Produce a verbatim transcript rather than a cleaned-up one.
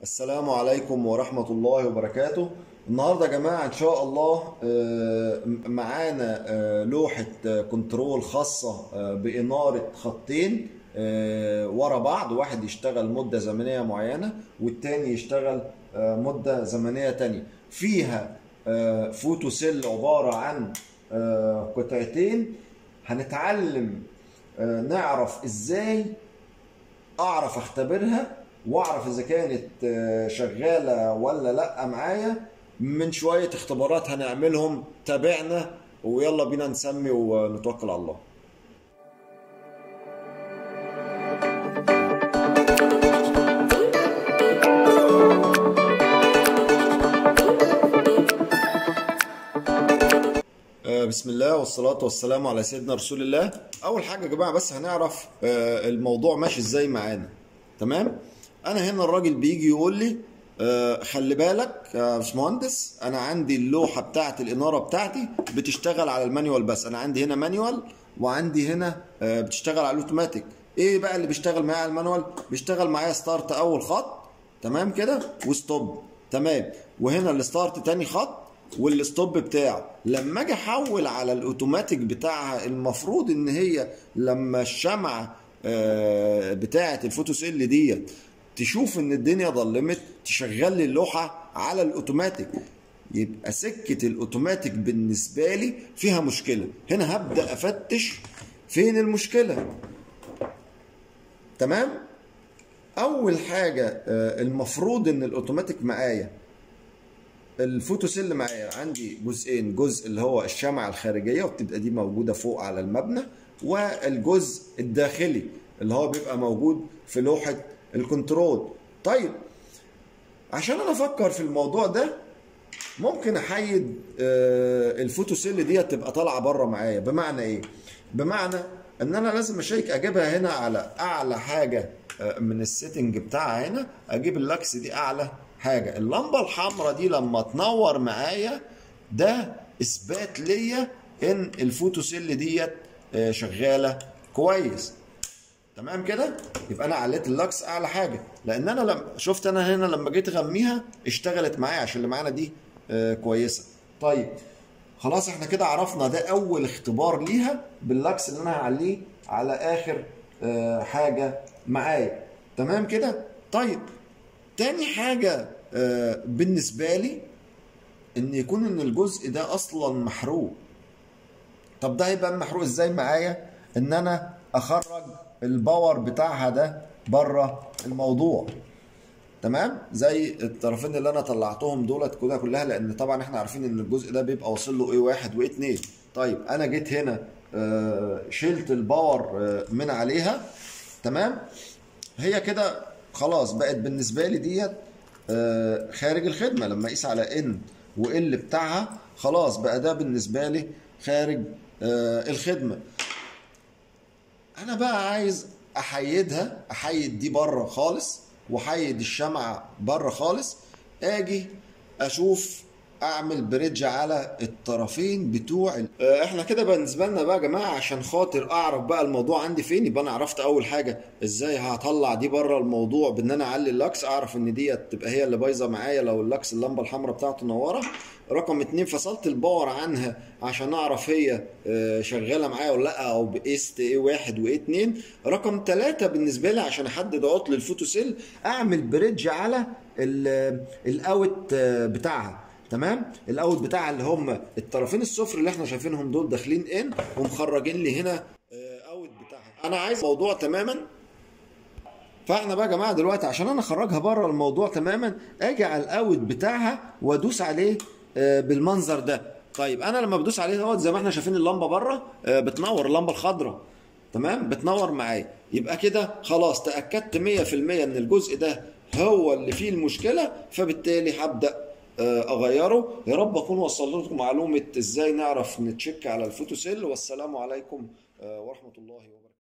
السلام عليكم ورحمة الله وبركاته. النهاردة يا جماعة إن شاء الله آه، معانا آه، لوحة آه، كنترول خاصة آه، بإنارة خطين آه، ورا بعض، واحد يشتغل مدة زمنية معينة والتاني يشتغل آه، مدة زمنية تانية. فيها آه، فوتو سيل عبارة عن آه، قطعتين. هنتعلم آه، نعرف إزاي اعرف اختبرها واعرف اذا كانت آه، شغاله ولا لا معايا من شويه اختبارات هنعملهم. تابعنا ويلا بينا نسمي ونتوكل على الله. آه، بسم الله والصلاة والسلام على سيدنا رسول الله. أول حاجة يا جماعة بس هنعرف آه، الموضوع ماشي إزاي معانا. تمام؟ أنا هنا الراجل بيجي يقول لي آه، خلي بالك يا باشمهندس، أنا عندي اللوحة بتاعة الإنارة بتاعتي بتشتغل على المانيوال، بس أنا عندي هنا مانيوال وعندي هنا آه، بتشتغل على الأوتوماتيك. إيه بقى اللي بيشتغل معايا على المانيوال؟ بيشتغل معايا ستارت أول خط، تمام كده، وستوب، تمام، وهنا الستارت تاني خط والستوب بتاعه. لما اجي احول على الاوتوماتيك بتاعها، المفروض ان هي لما الشمعة آه، بتاعه الفوتوسيل ديت تشوف ان الدنيا ظلمت تشغل لي اللوحة على الاوتوماتيك. يبقى سكة الاوتوماتيك بالنسبة لي فيها مشكلة. هنا هبدأ افتش فين المشكلة. تمام. اول حاجة آه، المفروض ان الاوتوماتيك معايا الفوتوسيل معايا عندي جزئين، جزء اللي هو الشمعة الخارجية وبتبقى دي موجودة فوق على المبنى، والجزء الداخلي اللي هو بيبقى موجود في لوحة الكنترول. طيب عشان انا افكر في الموضوع ده ممكن احيد آه، الفوتوسيل دي تبقى طالعة بره معايا. بمعنى ايه؟ بمعنى ان انا لازم اشيك اجيبها هنا على اعلى حاجة آه، من السيتنج بتاعها. هنا اجيب اللاكس دي اعلى حاجة. اللمبة الحمراء دي لما تنور معايا ده اثبات ليا ان الفوتوسيل ديت آه، شغالة كويس. تمام كده. يبقى انا عليت اللاكس اعلى حاجة، لان انا لما شفت انا هنا لما جيت اغميها اشتغلت معايا عشان اللي معانا دي آه، كويسة. طيب خلاص احنا كده عرفنا ده اول اختبار ليها باللاكس اللي انا هعليه على اخر آه، حاجة معايا. تمام كده. طيب تاني حاجة آه، بالنسبة لي ان يكون ان الجزء ده اصلا محروق. طب ده هيبقى محروق ازاي معايا؟ ان انا اخرج الباور بتاعها ده بره الموضوع. تمام، زي الطرفين اللي انا طلعتهم دولت كده كلها، لان طبعا احنا عارفين ان الجزء ده بيبقى واصل له ايه واحد وايه اتنين. طيب انا جيت هنا آه، شلت الباور آه، من عليها. تمام، هي كده خلاص بقت بالنسبه لي ديت آه، خارج الخدمه. لما اقيس على ان وال بتاعها خلاص بقى ده بالنسبه لي خارج آه، الخدمه. انا بقى عايز احيدها، احيد دي بره خالص واحيد الشمعة بره خالص. اجي اشوف اعمل بريدج على الطرفين بتوع ال- آه، احنا كده بالنسبه لنا بقى يا جماعه عشان خاطر اعرف بقى الموضوع عندي فين. يبقى انا عرفت اول حاجه ازاي هطلع دي بره الموضوع بان انا اعلي اللكس، اعرف ان ديت تبقى هي اللي بايظه معايا لو اللكس اللمبه الحمراء بتاعته منوره. رقم اتنين فصلت الباور عنها عشان اعرف هي آه، شغاله معايا ولا لا، او بقيست ايه واحد وايه اتنين. رقم تلاتة بالنسبه لي عشان احدد عطل الفوتوسيل اعمل بريدج على ال- الاوت آه، بتاعها. تمام، الاوت بتاعها اللي هم الطرفين الصفر اللي احنا شايفينهم دول داخلين ان ومخرجين لي هنا آه، اوت بتاعها. انا عايز موضوع تماما. فاحنا بقى يا جماعه دلوقتي عشان انا اخرجها بره الموضوع تماما اجي على الاوت بتاعها وادوس عليه آه، بالمنظر ده. طيب انا لما بدوس عليه دوت زي ما احنا شايفين اللمبه بره آه، بتنور، اللمبه الخضراء تمام بتنور معايا. يبقى كده خلاص تاكدت مية في المية ان الجزء ده هو اللي فيه المشكله، فبالتالي هبدا آه، اغيره. يا رب اكون وصلت لكم معلومه ازاي نعرف نتشيك على الفوتوسيل. والسلام عليكم آه، ورحمه الله وبركاته.